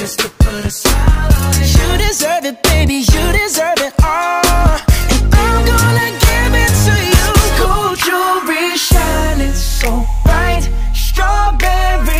just to put a smile on it. You deserve it, baby, you deserve it all.